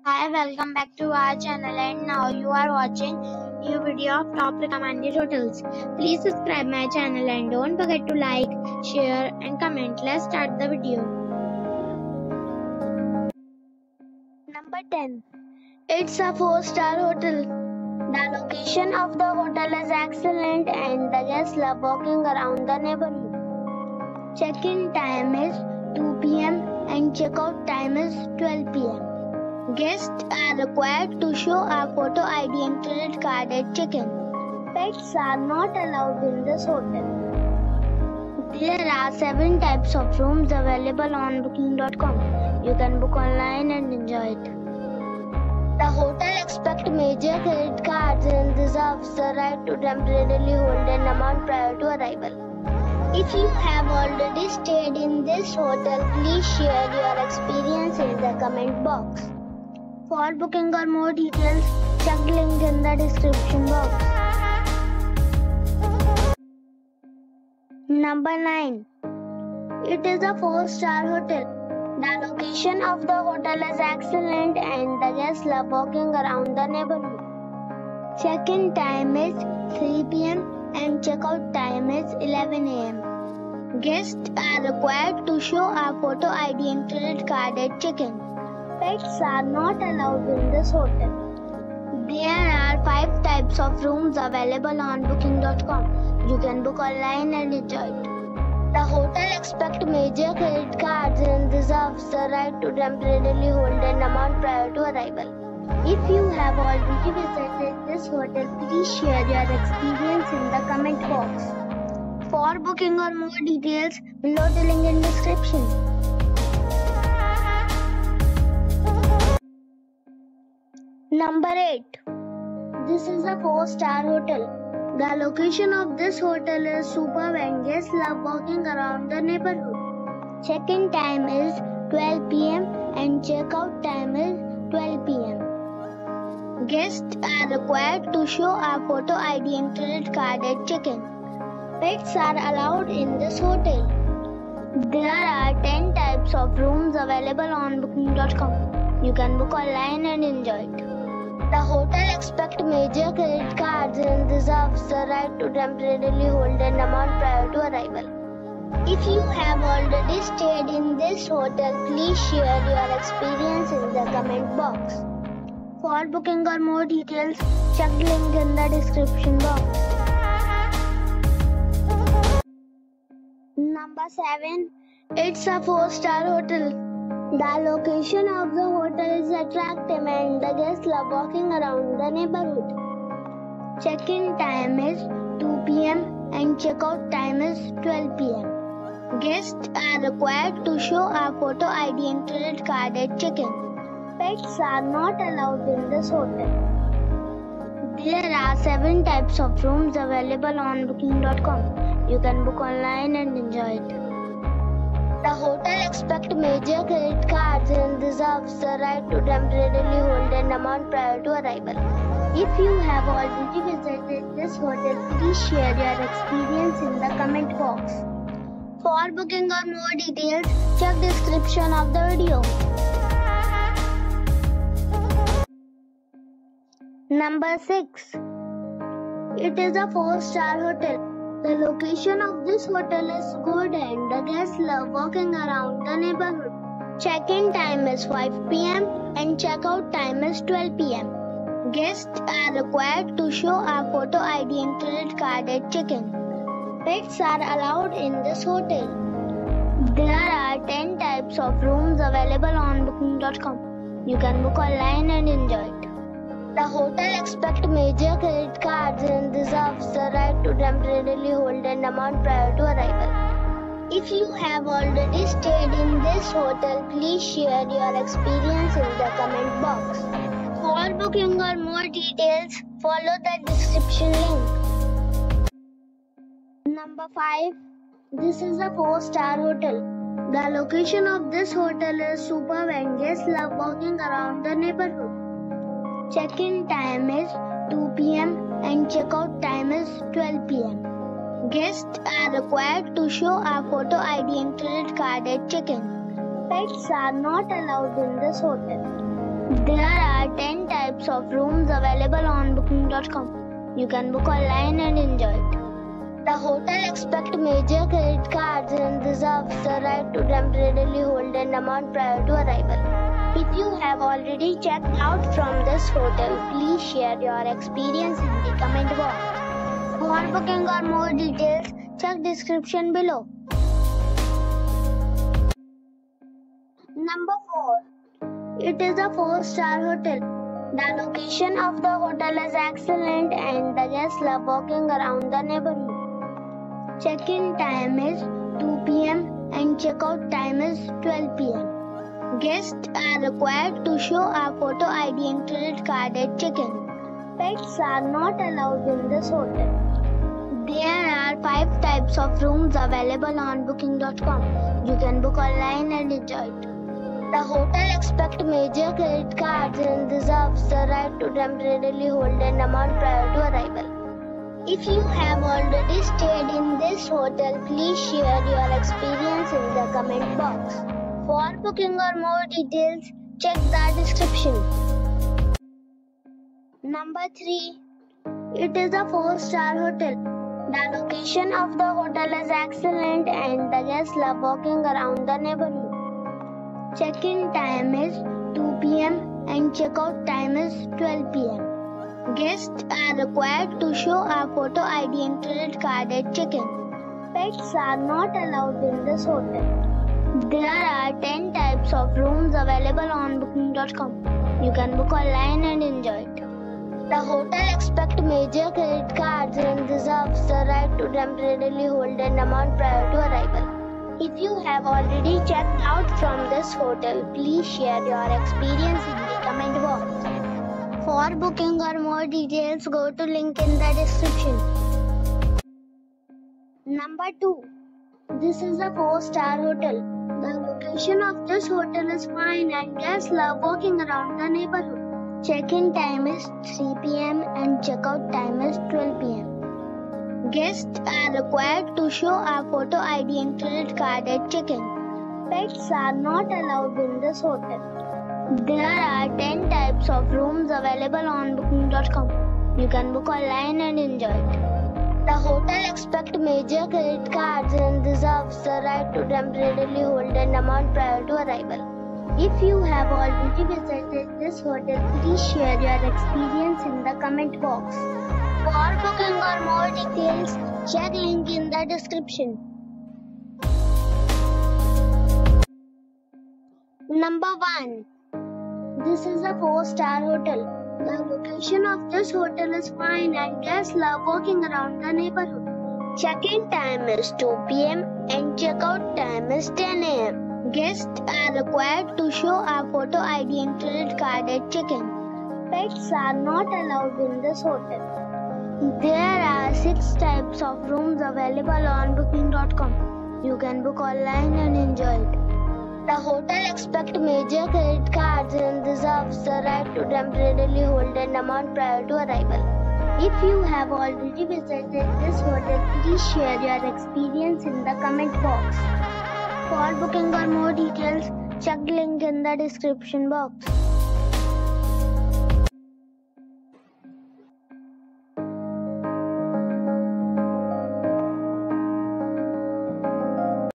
Hi, welcome back to our channel, and now you are watching new video of top recommended hotels. Please subscribe my channel and don't forget to like, share and comment. Let's start the video. Number 10. It's a 4-star hotel. The location of the hotel is excellent and the guests love walking around the neighborhood. Check-in time is 2 p.m. and check-out time is 12 p.m. Guests are required to show a photo ID and credit card at check-in. Pets are not allowed in this hotel. There are 7 types of rooms available on booking.com. You can book online and enjoy it. The hotel expects major credit cards and reserves the right to temporarily hold an amount prior to arrival. If you have already stayed in this hotel, please share your experience in the comment box. For booking or more details, check the link in the description box. Number 9. It is a 4-star hotel. The location of the hotel is excellent and the guests love walking around the neighborhood. Check-in time is 3 p.m. and check-out time is 11 a.m. Guests are required to show a photo ID and credit card at check-in. Pets are not allowed in this hotel. There are 5 types of rooms available on booking.com. You can book online and enjoy it. The hotel expects major credit cards and reserves the right to temporarily hold an amount prior to arrival. If you have already visited this hotel, please share your experience in the comment box. For booking or more details, below the link in description. Number 8. This is a 4-star hotel. The location of this hotel is superb and guests love walking around the neighborhood. Check-in time is 12 p.m. and check-out time is 12 p.m. Guests are required to show a photo ID and credit card at check-in. Pets are allowed in this hotel. There are 10 types of rooms available on booking.com. You can book online and enjoy it. The hotel expects major credit cards and reserves the right to temporarily hold an amount prior to arrival. If you have already stayed in this hotel, please share your experience in the comment box. For booking or more details, check the link in the description box. Number 7. It's a 4-star hotel. The location of the hotel is attractive and the guests love walking around the neighborhood. Check-in time is 2 p.m. and check-out time is 12 p.m. Guests are required to show a photo ID and credit card at check-in. Pets are not allowed in this hotel. There are 7 types of rooms available on booking.com. You can book online and enjoy it. The hotel expects major credit cards and reserves the right to temporarily hold an amount prior to arrival. If you have already visited this hotel, please share your experience in the comment box. For booking or more details, check the description of the video. Number 6. It is a 4-star hotel. The location of this hotel is good and the guests love walking around the neighborhood. Check-in time is 5 p.m. and check-out time is 12 p.m. Guests are required to show a photo ID and credit card at check-in. Pets are allowed in this hotel. There are 10 types of rooms available on booking.com. You can book online and enjoy it. The hotel expects major credit cards and reserves the right to temporarily hold an amount prior to arrival. If you have already stayed in this hotel, please share your experience in the comment box. For booking or more details, follow the description link. Number 5. This is a 4-star hotel. The location of this hotel is superb and guests love walking around the neighborhood. Check-in time is 2 p.m. and check-out time is 12 p.m. Guests are required to show a photo ID and credit card at check-in. Pets are not allowed in this hotel. There are 10 types of rooms available on booking.com. You can book online and enjoy it. The hotel accepts major credit cards and reserves the right to temporarily hold an amount prior to arrival. If you have already checked out from this hotel, please share your experience in the comment box. For booking or more details, check description below. Number 4. It is a 4-star hotel. The location of the hotel is excellent and the guests love walking around the neighborhood. Check-in time is 2 p.m. and check-out time is 12 p.m. Guests are required to show a photo ID and credit card at check-in. Pets are not allowed in this hotel. There are 5 types of rooms available on booking.com. You can book online and enjoy it. The hotel accepts major credit cards and reserves the right to temporarily hold an amount prior to arrival. If you have already stayed in this hotel, please share your experience in the comment box. For booking or more details, check the description. Number 3. It is a 4-star hotel. The location of the hotel is excellent and the guests love walking around the neighborhood. Check-in time is 2 p.m. and check-out time is 12 p.m. Guests are required to show a photo ID and credit card at check-in. Pets are not allowed in this hotel. There are 10 types of rooms available on booking.com. You can book online and enjoy it. The hotel accepts major credit cards and reserves the right to temporarily hold an amount prior to arrival. If you have already checked out from this hotel, please share your experience in the comment box. For booking or more details, go to link in the description. Number 2. This is a 4-star hotel. The location of this hotel is fine and guests love walking around the neighborhood. Check-in time is 3 p.m. and check-out time is 12 p.m. Guests are required to show a photo ID and credit card at check-in. Pets are not allowed in this hotel. There are 10 types of rooms available on booking.com. You can book online and enjoy it. The hotel accepts major credit cards and reserves the right to temporarily hold an amount prior to arrival. If you have already visited this hotel, please share your experience in the comment box. For booking or more details, check link in the description. Number 1. This is a 4-star hotel. The location of this hotel is fine and guests love walking around the neighborhood. Check-in time is 2 p.m. and check-out time is 10 a.m. Guests are required to show a photo ID and credit card at check-in. Pets are not allowed in this hotel. There are 6 types of rooms available on booking.com. You can book online and enjoy it. The hotel accepts major credit cards and reserves the right to temporarily hold an amount prior to arrival. If you have already visited this hotel, please share your experience in the comment box. For booking or more details, check link in the description box.